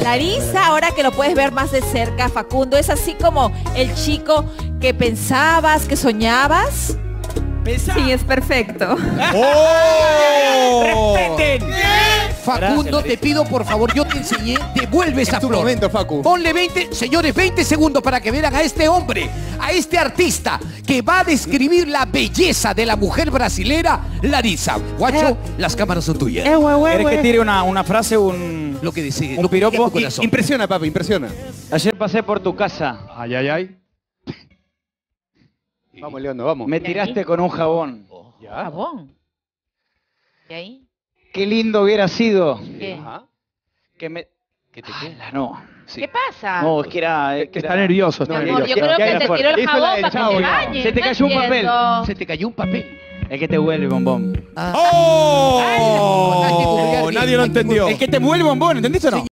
Larisa, ahora que lo puedes ver más de cerca, Facundo, ¿es así como el chico que pensabas, que soñabas? Sí, es perfecto. ¡Oh! ¡Respeten! Facundo, te pido por favor, yo te enseñé, devuelve esa flor. momento, Facu. Ponle 20, señores, 20 segundos para que vean a este hombre, a este artista que va a describir la belleza de la mujer brasilera, Larisa. Guacho, las cámaras son tuyas. ¿Querés que tire una frase, Lo que desees, un lo que diga piropo? tu corazón. Impresiona, papi, impresiona. Ayer pasé por tu casa. Ay, ay, ay. Vamos, Leandro, vamos. Me tiraste con un jabón. ¿Ya? Jabón. ¿Y ahí? Qué lindo hubiera sido ¿Qué? Ajá. que me... ¿Qué te Ala, no. Sí. ¿Qué pasa? No, es que era... Que está nervioso, Mi amor, yo creo que te tiró el Hizo la jabón del para que Chavo, te ya. bañes. Se te no cayó un papel. entiendo. Se te cayó un papel. Es que te huele el bombón. ¡Oh! Hay que googlear bien, Nadie lo hay que entendió. googlear. Es que te mueve el bombón, ¿entendiste o no?